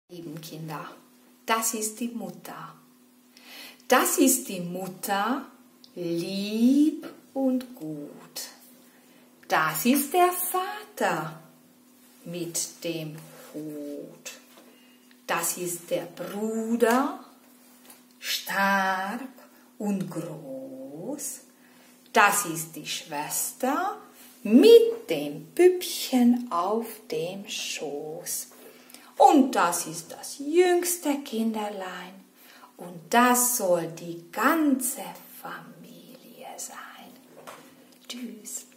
Lieben Kinder, das ist die Mutter. Das ist die Mutter, lieb und gut. Das ist der Vater mit dem Hut. Das ist der Bruder, stark und groß. Das ist die Schwester mit dem Püppchen auf dem Schoß. Und das ist das jüngste Kinderlein. Und das soll die ganze Familie sein. Tschüss.